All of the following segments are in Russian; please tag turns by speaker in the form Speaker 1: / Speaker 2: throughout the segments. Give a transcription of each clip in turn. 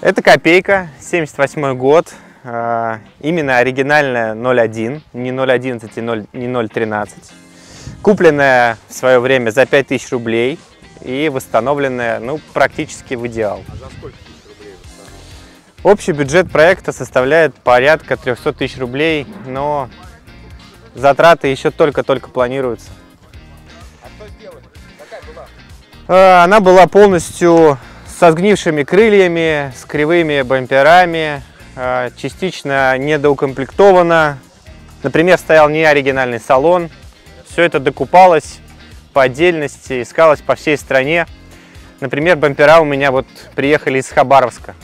Speaker 1: Это копейка, 78 год, именно оригинальная 0.1, не 0.11 и не 0.13. Купленная в свое время за 5000 рублей и восстановленная, ну, практически в идеал.
Speaker 2: А за сколько тысяч рублей восстановлена?
Speaker 1: Общий бюджет проекта составляет порядка 300 тысяч рублей, но затраты еще только-только планируются.
Speaker 2: А что сделали? Какая была?
Speaker 1: Она была полностью со сгнившими крыльями, с кривыми бамперами, частично недоукомплектована. Например, стоял неоригинальный салон. Все это докупалось по отдельности, искалось по всей стране. Например, бампера у меня вот приехали из Хабаровска.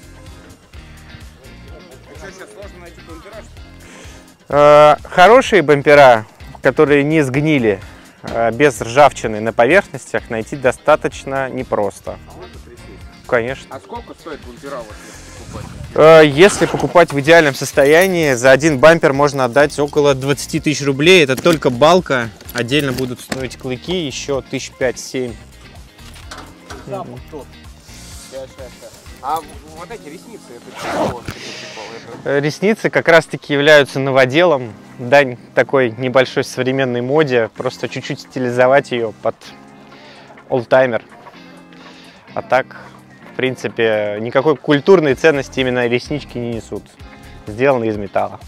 Speaker 2: Что, сейчас сложно найти бампера?
Speaker 1: Хорошие бампера, которые не сгнили, без ржавчины на поверхностях, найти достаточно непросто.
Speaker 2: А можно присесть?
Speaker 1: Конечно.
Speaker 2: А сколько стоит бампера, вот, если покупать?
Speaker 1: Если покупать в идеальном состоянии, за один бампер можно отдать около 20 тысяч рублей. Это только балка. Отдельно будут стоить клыки, еще 5-7 тысяч.
Speaker 2: Запах тот. А вот эти ресницы, это чего?
Speaker 1: Ресницы как раз-таки являются новоделом. Дань такой небольшой современной моде. Просто чуть-чуть стилизовать ее под олдтаймер. А так, в принципе, никакой культурной ценности именно реснички не несут. Сделаны из металла.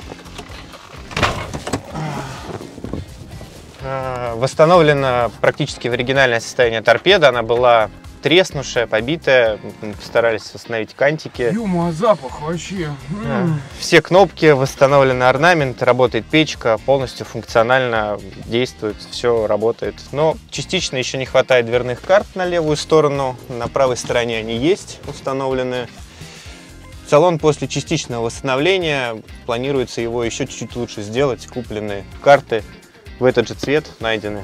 Speaker 1: Восстановлена практически в оригинальное состояние торпеда. Она была треснувшая, побитая. Мы постарались восстановить кантики.
Speaker 2: Юма, запах вообще.
Speaker 1: Все кнопки, восстановлен орнамент, работает печка, полностью функционально действует, все работает. Но частично еще не хватает дверных карт на левую сторону. На правой стороне они есть установлены. Салон после частичного восстановления, планируется его еще чуть-чуть лучше сделать. Куплены карты в этот же цвет, найдены.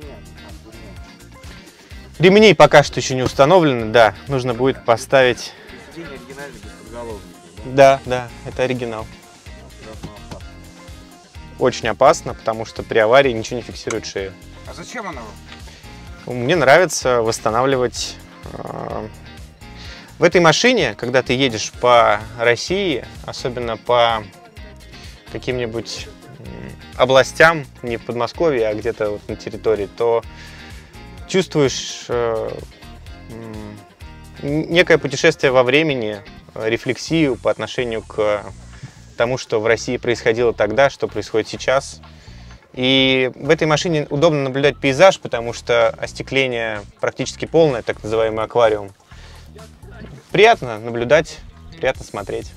Speaker 1: Ремней пока что еще не установлены, да, нужно будет поставить.
Speaker 2: Сиденье оригинальный, без подголовника,
Speaker 1: Да, это оригинал.
Speaker 2: да?
Speaker 1: Очень опасно, потому что при аварии ничего не фиксирует шею.
Speaker 2: А зачем она вам?
Speaker 1: Мне нравится восстанавливать. В этой машине, когда ты едешь по России, особенно по каким-нибудь областям, не в Подмосковье, а где-то вот на территории, то чувствуешь некое путешествие во времени, рефлексию по отношению к тому, что в России происходило тогда, что происходит сейчас. И в этой машине удобно наблюдать пейзаж, потому что остекление практически полное, так называемый аквариум. Приятно наблюдать, приятно смотреть.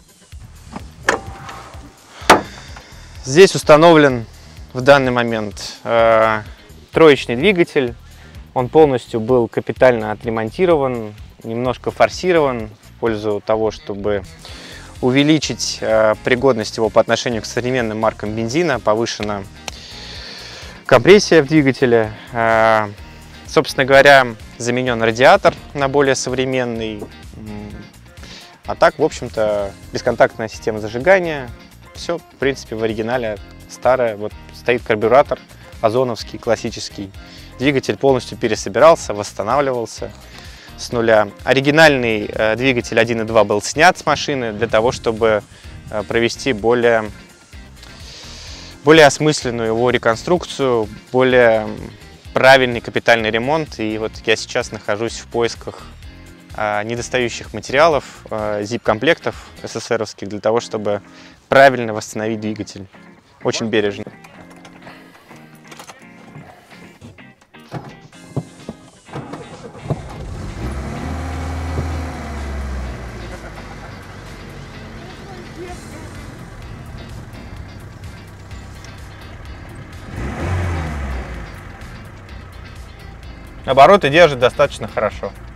Speaker 1: Здесь установлен в данный момент троечный двигатель. Он полностью был капитально отремонтирован, немножко форсирован в пользу того, чтобы увеличить пригодность его по отношению к современным маркам бензина. Повышена компрессия в двигателе. Собственно говоря, заменен радиатор на более современный. А так, в общем-то, бесконтактная система зажигания. Все, в принципе, в оригинале старое. Вот стоит карбюратор озоновский, классический. Двигатель полностью пересобирался, восстанавливался с нуля. Оригинальный двигатель 1.2 был снят с машины для того, чтобы провести более осмысленную его реконструкцию, более правильный капитальный ремонт. И вот я сейчас нахожусь в поисках недостающих материалов, zip-комплектов СССРовских, для того, чтобы правильно восстановить двигатель. Очень бережно. Обороты держит достаточно хорошо.